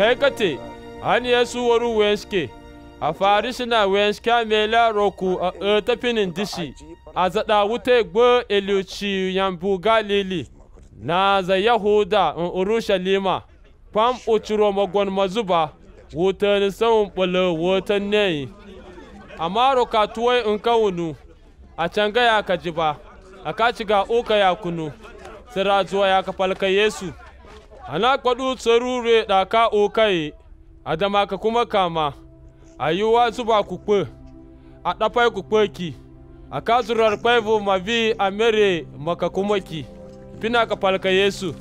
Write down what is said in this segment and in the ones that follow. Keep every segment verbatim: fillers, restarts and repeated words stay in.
kai kate an Yesu waru wenske a farishina wenske mela roku a tafinin dishi a zaɗa wuta gbo eliuci yambu Galili na za Yahuda in Urushalima kwam uchiro magon mazuba wutan sawun bolo wutan ne amma roka tuwai in kawunu a can gaya ka ji ba a ka ci ga uka ya kunu sira zuwa ya ka falka Yesu ana kwadu tsarure da ka ukai a dama ka kuma kama a yi wa zuba ku kwe a ɗafai ku kwe ki a ka zurar kwaivu mavi a mere maka kuma ki fina ka falka Yesu.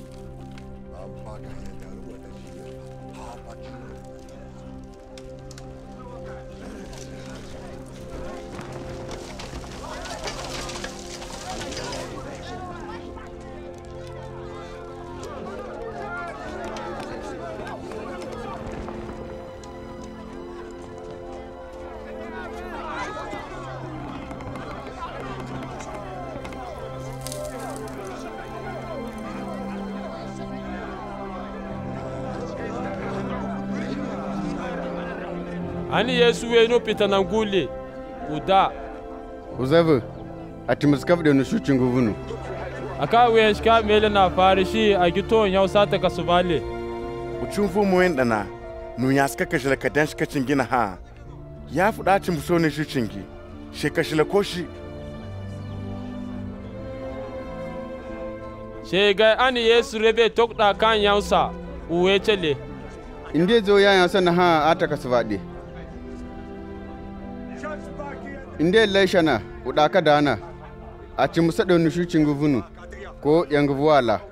Ani Yesu weno pitana ngule uda uzave ati muskaf da nushu cinguvunu aka wenshka mele na farishi a gito yau sata kasubale uchumfu muendana nunyaska kashila kadansh kachingina ha ya fuda chimbuso ne shi cingi she kashila koshi she ga ani Yesu rebe tokda kan yausa uwechele inde zo ya yansa na ha ata kasubade inde laishana udaka dana a ci musa da nushu cinguvunu ko yanguvuwala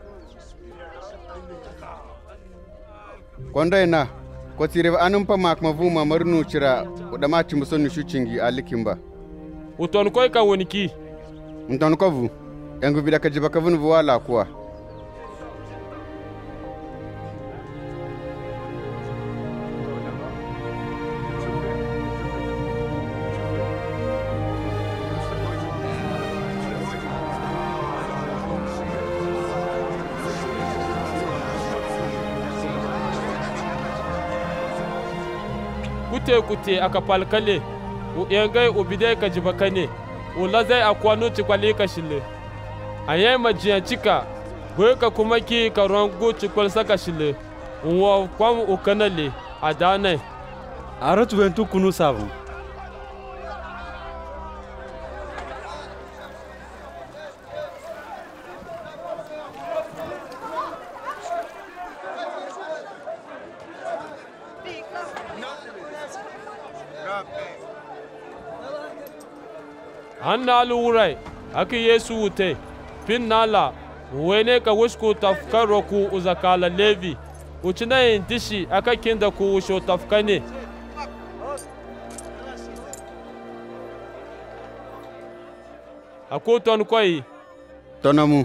kwanda ina ko tire anun pa mak mavuma marnu cira udama ci musa nushu cingi alikimba uton koy ka woniki nton ko vu yangu bida ka jiba ka vunu vuwala kuwa kute kute aka falkale u yengai u bidai ka jibakane u lazai akwanu cikwali ka shile aye majiyan cika boye ka kuma ki ka rongu cikwal saka shile uwa kwam u kanale a danai aratu ventu kunu sabu an na lurai aka Yesu wute fin nala wene ka wusku tafkaro ku uzakala levi uchina yin dishi aka kinda ku wusho tafkane ako ton kwai tonamu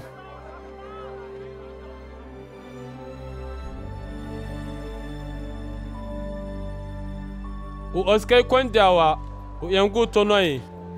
u oskai kwandawa u yangu tonoyi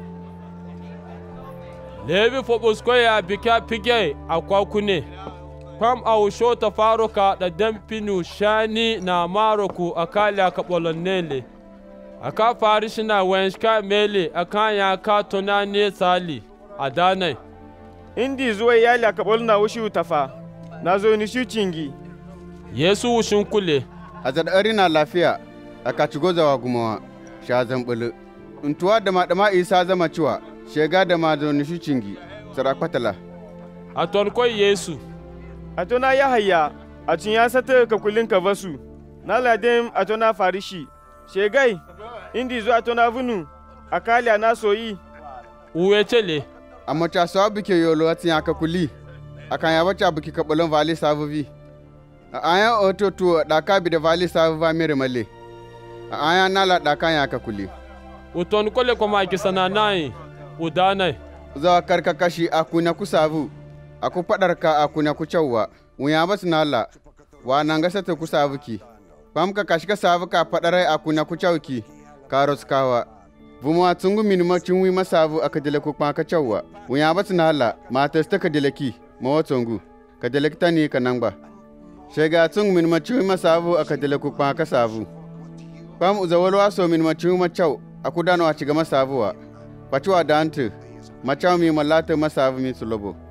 levi fobos koya bika pige akwakune kwam au shota faruka da damfinu shani na maroku akala ka bolonnele aka farishina wenshka mele aka ya ka tonane sali adanai indi zuwa yali aka bolna wushi utafa nazo ni shi cingi Yesu wushin kule azad arina lafiya aka cigoza wa gumawa shazan bulu untuwa da madama isa zama ciwa shega da ma zo nishu cingi sarakwatala a ton koy Yesu a tona ya hayya a cin ya sata ka kulin ka basu na ladem a tona farishi shegai indi zo a tona vunu a kaliya na soyi uwe cele amma ta sawa bike yolo atin ya ka kuli akan ya bacha biki ka bolon vali savuvi a aya ototo da ka bi da vali savuva mere male a aya nala da kan ya ka kuli uton kole ko ma kisana nai udanai za karka kashi akuna kusavu aku padarka akuna kuchawwa wuya bas nala wa nanga sata kusavuki pamka kashika savuka padarai akuna kuchawki karos kawa vumwa tsungu minima chinwi masavu akadele kukpa kachawwa wuya bas nala ma testa kadele ki mo tsungu kadele kitani kanangba Shega tung min machu masavu akadele kukpa kasavu. Pam uzawolo aso min machu machau akudano achiga masavu wa. Pachu adante machau mi malate masavu mi sulobo.